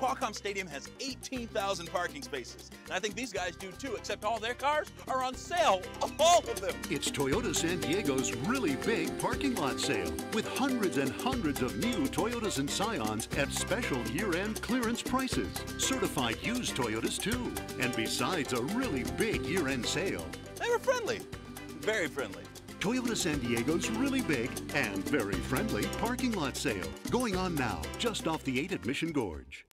Qualcomm Stadium has 18,000 parking spaces. And I think these guys do too, except all their cars are on sale. All of them. It's Toyota San Diego's really big parking lot sale with hundreds and hundreds of new Toyotas and Scions at special year-end clearance prices. Certified used Toyotas too. And besides a really big year-end sale. They were friendly. Very friendly. Toyota San Diego's really big and very friendly parking lot sale. Going on now, just off the 8 at Mission Gorge.